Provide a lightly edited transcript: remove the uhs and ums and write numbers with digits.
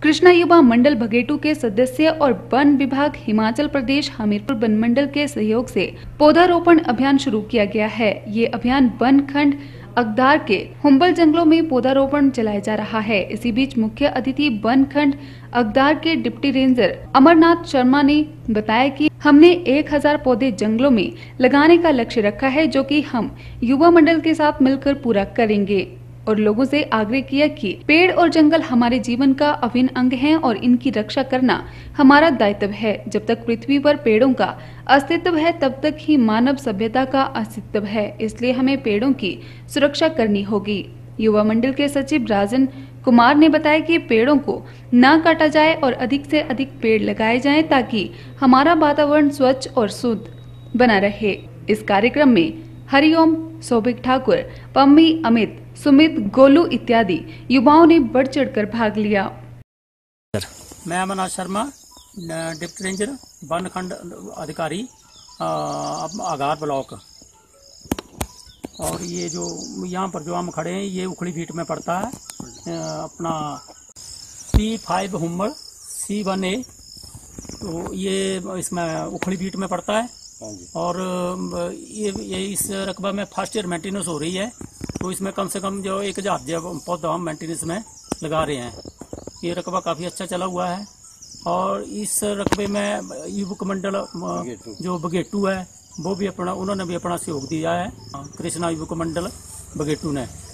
कृष्णा युवा मंडल बघेटू के सदस्य और वन विभाग हिमाचल प्रदेश हमीरपुर वन मंडल के सहयोग से पौधारोपण अभियान शुरू किया गया है। ये अभियान वन खंड अगदार के हुम्बल जंगलों में पौधारोपण चलाया जा रहा है। इसी बीच मुख्य अतिथि वन खंड अगदार के डिप्टी रेंजर अमरनाथ शर्मा ने बताया कि हमने 1000 पौधे जंगलों में लगाने का लक्ष्य रखा है, जो कि हम युवा मंडल के साथ मिलकर पूरा करेंगे और लोगों से आग्रह किया कि पेड़ और जंगल हमारे जीवन का अभिन्न अंग हैं और इनकी रक्षा करना हमारा दायित्व है। जब तक पृथ्वी पर पेड़ों का अस्तित्व है तब तक ही मानव सभ्यता का अस्तित्व है, इसलिए हमें पेड़ों की सुरक्षा करनी होगी। युवा मंडल के सचिव राजन कुमार ने बताया कि पेड़ों को न काटा जाए और अधिक से अधिक पेड़ लगाए जाएं ताकि हमारा वातावरण स्वच्छ और शुद्ध बना रहे। इस कार्यक्रम में हरिओम, सौभिक ठाकुर, पम्मी, अमित, सुमित, गोलू इत्यादि युवाओं ने बढ़ चढ़कर भाग लिया। मैं अमरनाथ शर्मा, डिप्टी रेंजर वन खंड अधिकारी आगार ब्लॉक। और ये जो यहाँ पर जो हम खड़े हैं ये उखड़ी फीट में पड़ता है, अपना C5 हुम्बल C1A, तो ये इसमें उखड़ी फीट में पड़ता है। और ये इस रकबा में फर्स्ट ईयर मेंटेनेंस हो रही है, तो इसमें कम से कम जो 1000 पौधा हम मेंटेनेंस में लगा रहे हैं। ये रकबा काफ़ी अच्छा चला हुआ है। और इस रकबे में युवक मंडल जो बघेटू है वो भी उन्होंने भी अपना सहयोग दिया है, कृष्णा युवक मंडल बघेटू ने।